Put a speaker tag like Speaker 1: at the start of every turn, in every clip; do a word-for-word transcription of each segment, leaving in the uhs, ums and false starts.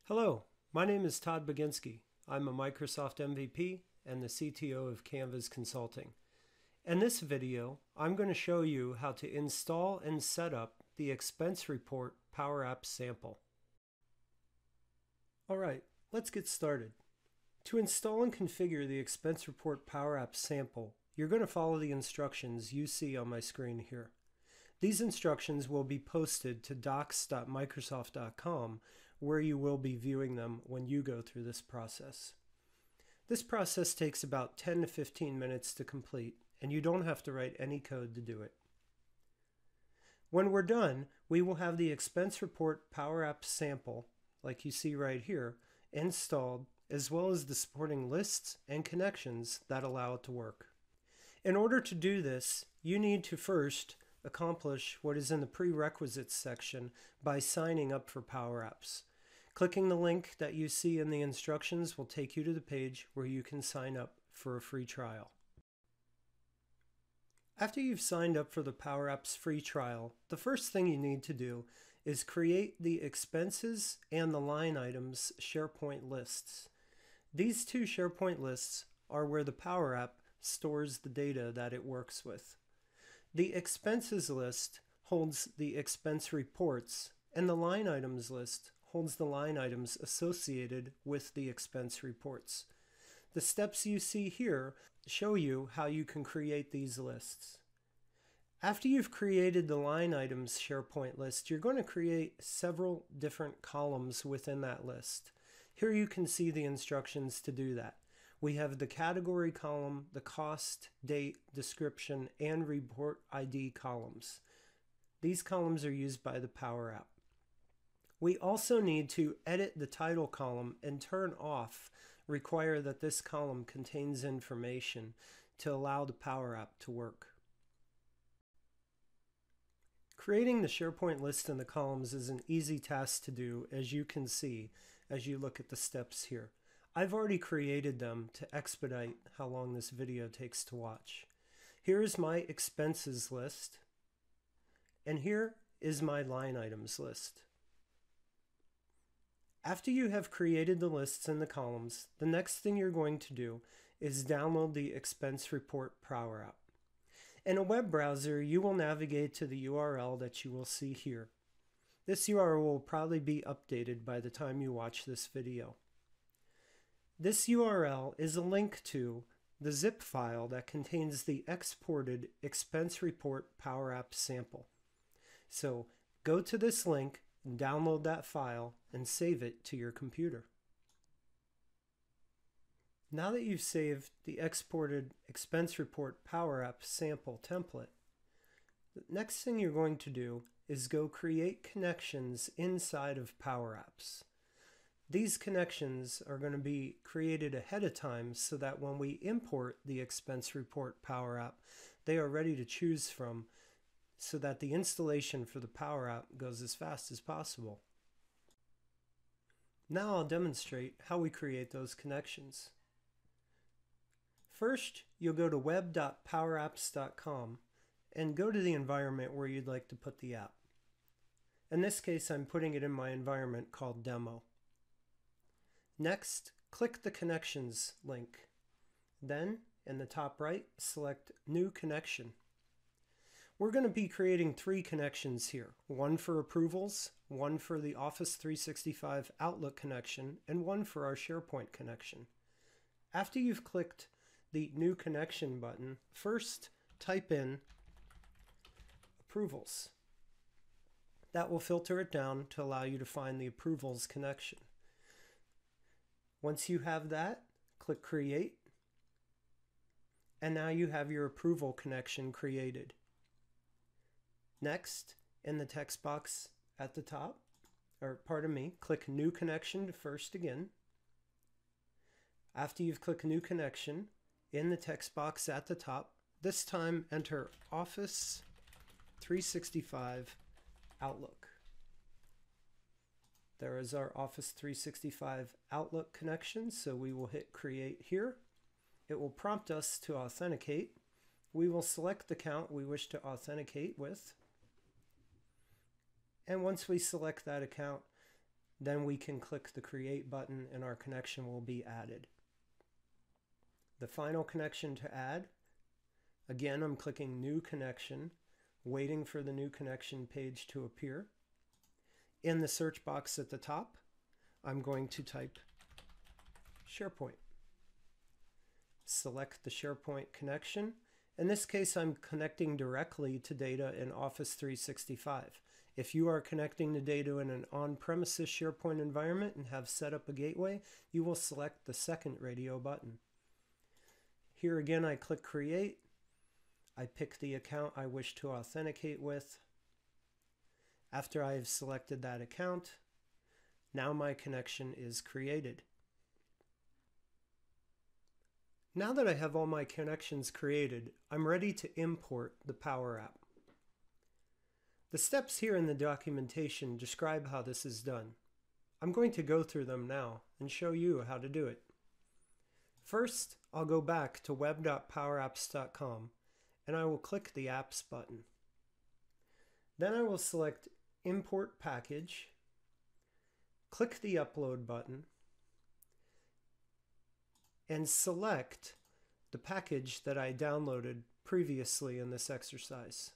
Speaker 1: Hello, my name is Todd Baginski. I'm a Microsoft M V P and the C T O of Canvas Consulting. In this video, I'm going to show you how to install and set up the expense report PowerApps sample. Alright, let's get started. To install and configure the expense report PowerApps sample, you're going to follow the instructions you see on my screen here. These instructions will be posted to docs dot microsoft dot com, where you will be viewing them when you go through this process. This process takes about ten to fifteen minutes to complete, and you don't have to write any code to do it. When we're done, we will have the expense report PowerApps sample, like you see right here, installed, as well as the supporting lists and connections that allow it to work. In order to do this, you need to first accomplish what is in the prerequisites section by signing up for PowerApps. Clicking the link that you see in the instructions will take you to the page where you can sign up for a free trial. After you've signed up for the PowerApps free trial, the first thing you need to do is create the expenses and the line items SharePoint lists. These two SharePoint lists are where the PowerApp stores the data that it works with. The expenses list holds the expense reports, and the line items list holds the line items associated with the expense reports. The steps you see here show you how you can create these lists. After you've created the line items SharePoint list, you're going to create several different columns within that list. Here you can see the instructions to do that. We have the category column, the cost, date, description, and report I D columns. These columns are used by the PowerApp. We also need to edit the title column and turn off require that this column contains information to allow the PowerApp to work. Creating the SharePoint list and the columns is an easy task to do, as you can see as you look at the steps here. I've already created them to expedite how long this video takes to watch. Here is my expenses list, and here is my line items list. After you have created the lists and the columns, the next thing you're going to do is download the expense report PowerApp. In a web browser, you will navigate to the U R L that you will see here. This U R L will probably be updated by the time you watch this video. This U R L is a link to the zip file that contains the exported expense report PowerApp sample. So go to this link and download that file and save it to your computer. Now that you've saved the exported expense report PowerApp sample template, the next thing you're going to do is go create connections inside of PowerApps. These connections are going to be created ahead of time so that when we import the expense report PowerApp, they are ready to choose from so that the installation for the PowerApp goes as fast as possible. Now I'll demonstrate how we create those connections. First, you'll go to web dot power apps dot com and go to the environment where you'd like to put the app. In this case, I'm putting it in my environment called Demo. Next, click the Connections link. Then, in the top right, select New Connection. We're going to be creating three connections here. One for approvals, one for the Office three sixty-five Outlook connection, and one for our SharePoint connection. After you've clicked the New Connection button, first type in Approvals. That will filter it down to allow you to find the Approvals connection. Once you have that, click Create, and now you have your approval connection created. Next, in the text box at the top, or pardon me, click New Connection first again. After you've clicked New Connection, in the text box at the top, this time enter Office three sixty-five Outlook. There is our Office three sixty-five Outlook connection, so we will hit Create here. It will prompt us to authenticate. We will select the account we wish to authenticate with. And once we select that account, then we can click the Create button and our connection will be added. The final connection to add, again, I'm clicking New Connection, waiting for the New Connection page to appear. In the search box at the top, I'm going to type SharePoint. Select the SharePoint connection. In this case, I'm connecting directly to data in Office three sixty-five. If you are connecting to data in an on-premises SharePoint environment and have set up a gateway, you will select the second radio button. Here again, I click Create. I pick the account I wish to authenticate with. After I have selected that account, now my connection is created. Now that I have all my connections created, I'm ready to import the PowerApp. The steps here in the documentation describe how this is done. I'm going to go through them now and show you how to do it. First, I'll go back to web dot power apps dot com and I will click the Apps button. Then I will select Import Package, click the Upload button, and select the package that I downloaded previously in this exercise.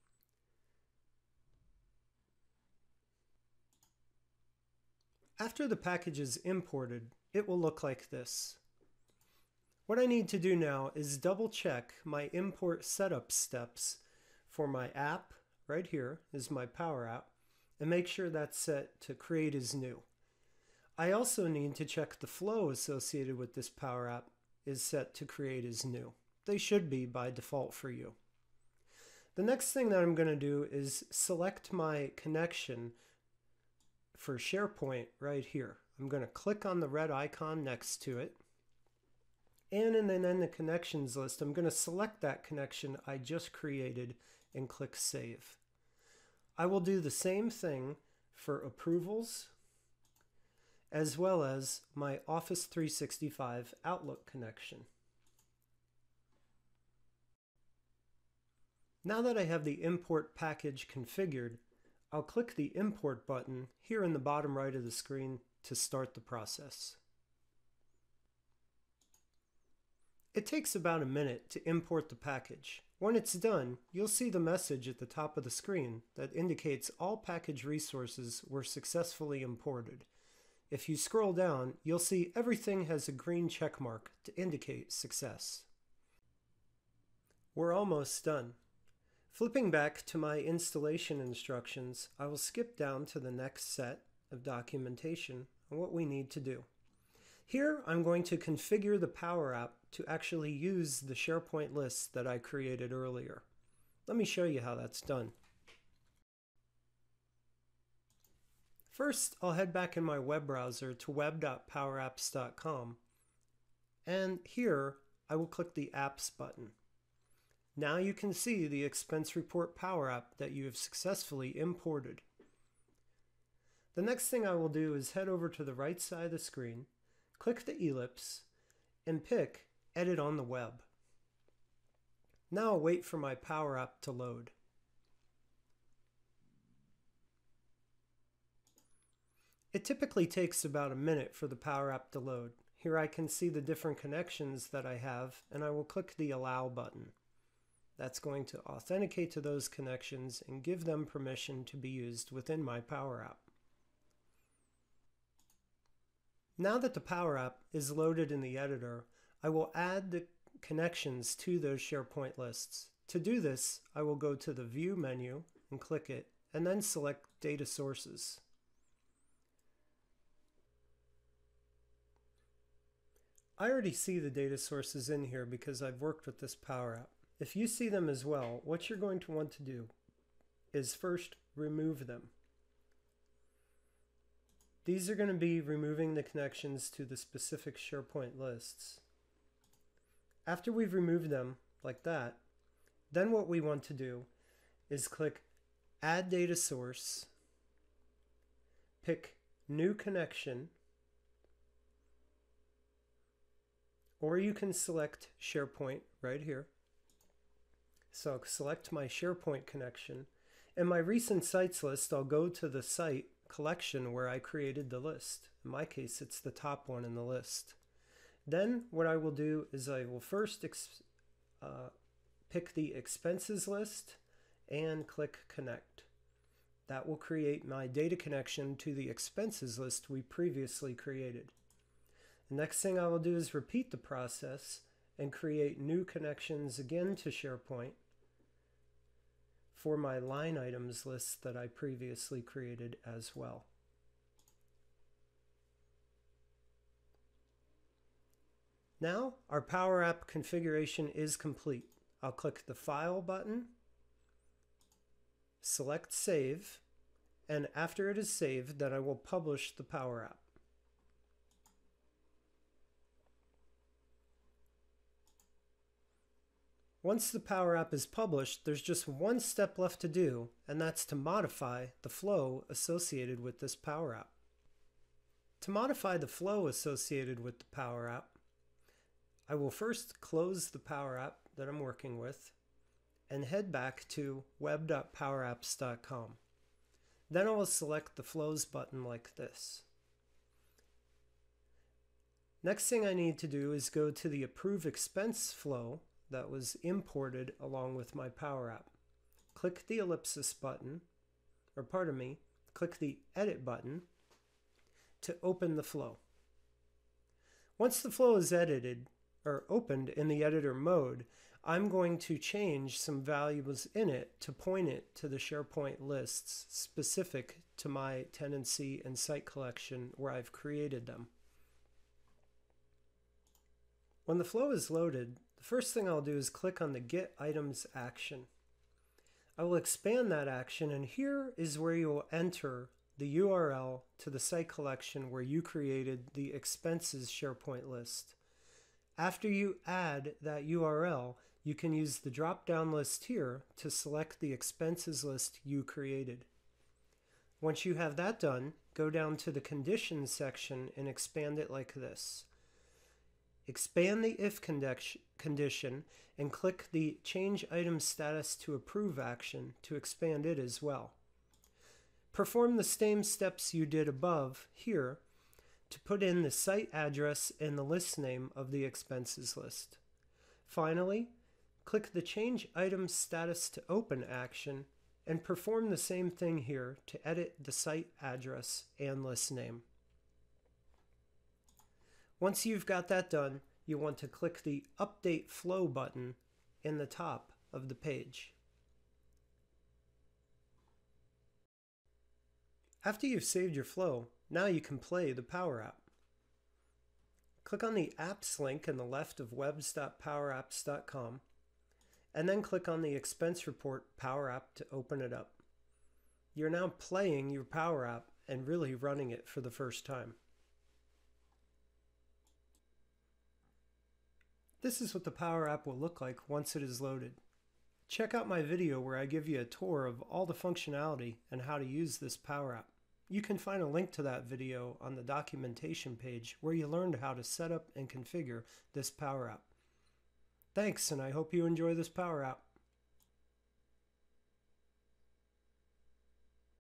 Speaker 1: After the package is imported, it will look like this. What I need to do now is double check my import setup steps for my app, right here is my PowerApp, and make sure that's set to Create as New. I also need to check the flow associated with this PowerApp is set to Create as New. They should be by default for you. The next thing that I'm going to do is select my connection for SharePoint right here. I'm going to click on the red icon next to it. And then in the connections list, I'm going to select that connection I just created and click Save. I will do the same thing for approvals, as well as my Office three sixty-five Outlook connection. Now that I have the import package configured, I'll click the Import button here in the bottom right of the screen to start the process. It takes about a minute to import the package. When it's done, you'll see the message at the top of the screen that indicates all package resources were successfully imported. If you scroll down, you'll see everything has a green check mark to indicate success. We're almost done. Flipping back to my installation instructions, I will skip down to the next set of documentation on what we need to do. Here, I'm going to configure the PowerApp to actually use the SharePoint lists that I created earlier. Let me show you how that's done. First, I'll head back in my web browser to web dot power apps dot com, and here I will click the Apps button. Now you can see the expense report PowerApp that you have successfully imported. The next thing I will do is head over to the right side of the screen, click the ellipse, and pick Edit on the Web. Now I'll wait for my PowerApp to load. It typically takes about a minute for the PowerApp to load. Here I can see the different connections that I have, and I will click the Allow button. That's going to authenticate to those connections and give them permission to be used within my PowerApp. Now that the PowerApp is loaded in the editor, I will add the connections to those SharePoint lists. To do this, I will go to the View menu and click it, and then select Data Sources. I already see the data sources in here because I've worked with this PowerApp. If you see them as well, what you're going to want to do is first remove them. These are going to be removing the connections to the specific SharePoint lists. After we've removed them like that, then what we want to do is click Add Data Source, pick New Connection, or you can select SharePoint right here. So I'll select my SharePoint connection. In my recent sites list, I'll go to the site collection where I created the list. In my case, it's the top one in the list. Then what I will do is I will first uh, pick the expenses list and click connect. That will create my data connection to the expenses list we previously created. The next thing I will do is repeat the process and create new connections again to SharePoint for my line items list that I previously created as well. Now our PowerApp configuration is complete. I'll click the File button, select Save, and after it is saved, then I will publish the PowerApp. Once the PowerApp is published, there's just one step left to do, and that's to modify the flow associated with this PowerApp. To modify the flow associated with the PowerApp, I will first close the PowerApp that I'm working with and head back to web dot power apps dot com. Then I will select the Flows button like this. Next thing I need to do is go to the Approve Expense flow that was imported along with my PowerApp. Click the ellipsis button, or pardon me, click the Edit button to open the flow. Once the flow is edited, or opened in the editor mode, I'm going to change some values in it to point it to the SharePoint lists specific to my tenancy and site collection where I've created them. When the flow is loaded, the first thing I'll do is click on the Get Items action. I will expand that action, and here is where you will enter the U R L to the site collection where you created the expenses SharePoint list. After you add that U R L, you can use the drop-down list here to select the expenses list you created. Once you have that done, go down to the Conditions section and expand it like this. Expand the if condition and click the Change Item Status to Approve action to expand it as well. Perform the same steps you did above here to put in the site address and the list name of the expenses list. Finally, click the Change Item Status to Open action and perform the same thing here to edit the site address and list name. Once you've got that done, you want to click the Update Flow button in the top of the page. After you've saved your flow, now you can play the PowerApp. Click on the Apps link in the left of web dot power apps dot com, and then click on the Expense Report PowerApp to open it up. You're now playing your PowerApp and really running it for the first time. This is what the PowerApp will look like once it is loaded. Check out my video where I give you a tour of all the functionality and how to use this PowerApp. You can find a link to that video on the documentation page where you learned how to set up and configure this PowerApp. Thanks, and I hope you enjoy this PowerApp.